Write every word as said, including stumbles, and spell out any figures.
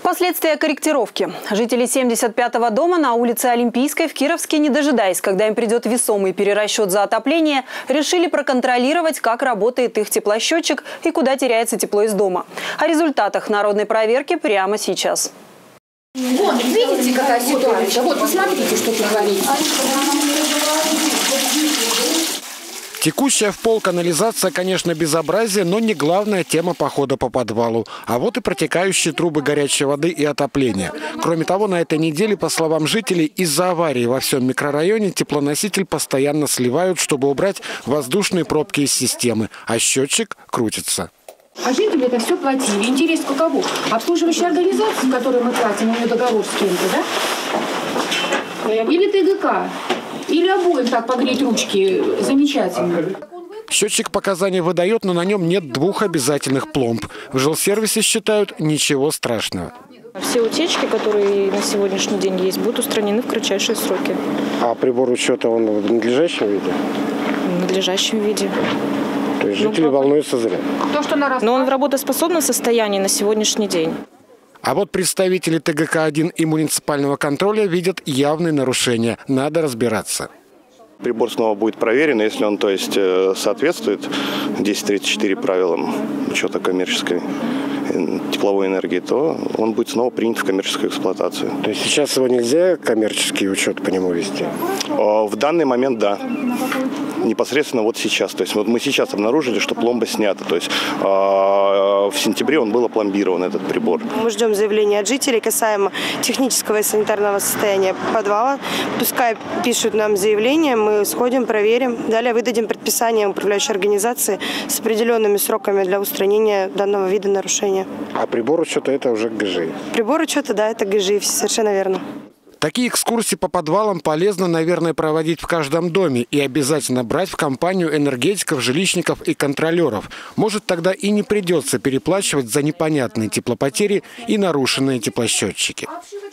Последствия корректировки. Жители семьдесят пятого дома на улице Олимпийской в Кировске, не дожидаясь, когда им придет весомый перерасчет за отопление, решили проконтролировать, как работает их теплосчетчик и куда теряется тепло из дома. О результатах народной проверки прямо сейчас. Вот, видите, какая ситуация? Вот, посмотрите, что тут творится. Текущая в пол канализация, конечно, безобразие, но не главная тема похода по подвалу. А вот и протекающие трубы горячей воды и отопления. Кроме того, на этой неделе, по словам жителей, из-за аварии во всем микрорайоне теплоноситель постоянно сливают, чтобы убрать воздушные пробки из системы, а счетчик крутится. А жители это все платили. Интересно, каково? Обслуживающая организация, которую мы платим, у нее договор с кем-то, да? Или ТГК? Или обоим так погреть ручки? Замечательно. Счетчик показания выдает, но на нем нет двух обязательных пломб. В жилсервисе считают, ничего страшного. Все утечки, которые на сегодняшний день есть, будут устранены в кратчайшие сроки. А прибор учета он в надлежащем виде? В надлежащем виде. То есть жители ну, волнуются зря. То, что на но он в работоспособном состоянии на сегодняшний день. А вот представители ТГК один и муниципального контроля видят явные нарушения. Надо разбираться. Прибор снова будет проверен, если он, то есть, соответствует десять тридцать четыре правилам учета коммерческой тепловой энергии, то он будет снова принят в коммерческую эксплуатацию. То есть сейчас его нельзя коммерческий учет по нему вести? В данный момент да. Непосредственно вот сейчас. То есть вот мы сейчас обнаружили, что пломба снята. То есть э, в сентябре он был опломбирован, этот прибор. Мы ждем заявления от жителей касаемо технического и санитарного состояния подвала. Пускай пишут нам заявление, мы сходим, проверим. Далее выдадим предписание управляющей организации с определенными сроками для устранения данного вида нарушения. А прибор учета это уже ГЖИ? Прибор учета, да, это ГЖИ, совершенно верно. Такие экскурсии по подвалам полезно, наверное, проводить в каждом доме и обязательно брать в компанию энергетиков, жилищников и контролеров. Может, тогда и не придется переплачивать за непонятные теплопотери и нарушенные теплосчетчики.